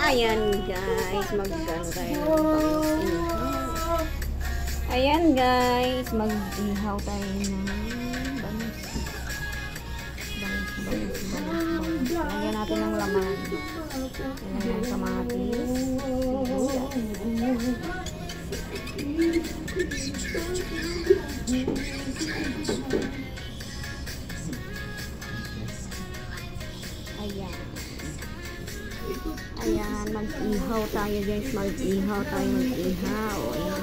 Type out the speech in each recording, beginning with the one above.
Ayan guys, mag-ano tayo ng pang-ihaw. Ayan guys, mag-ihaw tayo ng bangus. Lagyan natin ng laman. Lagyan ng kamatis. Ayan. Ayan, mag-ihaw tayo guys. Mag-ihaw tayo, mag-ihaw. Ayan.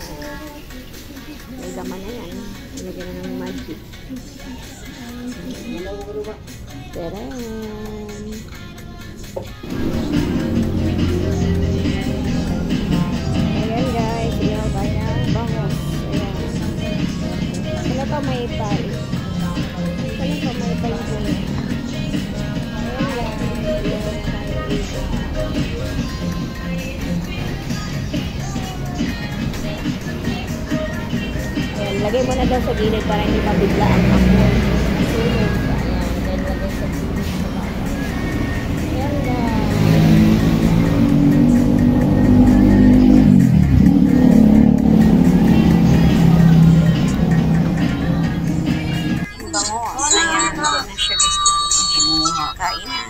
May laman na yan. Lagyan na ng magic. Teren. Ayan guys, ihaw tayo ng bangus. Ayan. Saan ito may pay? Saan ito may pay ko? Ayan, lagay mo na daw sa gilid para hindi mabigla ang apoy. Sunog. Ayan, then lagay sa gilid sa baba. Ayan guys. Bangos. Ayan, ito na siya guys. Kain na.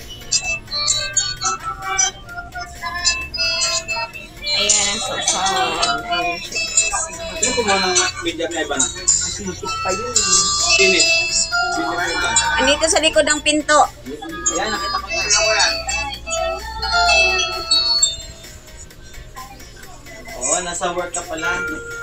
Ayan ang sausawan. Ayan siya. Ano ko muna medium na iban? Masipit pa yun. Pinit. Andito sa likod ng pinto. Ayan, nakita ko na. Oo, nasa work ka pala.